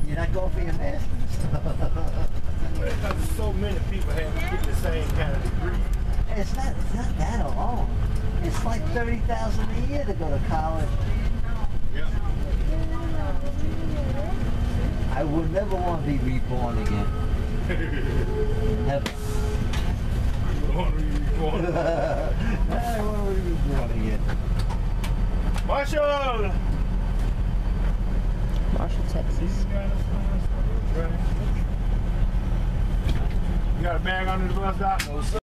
You're not going for your master's? Because so many people have the same kind of degree. It's not that alone. It's like $30,000 a year to go to college. Yeah. I would never want to be reborn again. Never. You want to be reborn? I want to be reborn again. Marshall! Marshall, Texas. You got a bag under the bus, Doc? No, sir.